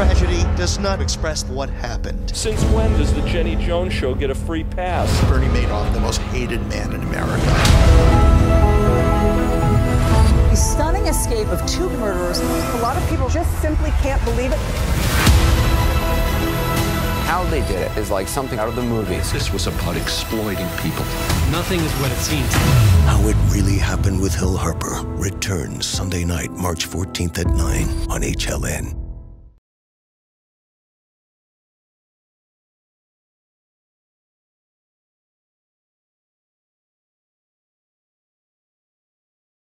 tragedy does not express what happened. Since when does the Jenny Jones Show get a free pass? Bernie Madoff, the most hated man in America. The stunning escape of two murderers. A lot of people just simply can't believe it. How they did it is like something out of the movies. This was about exploiting people. Nothing is what it seems. How It Really Happened with Hill Harper returns Sunday night, March 14th at 9 on HLN.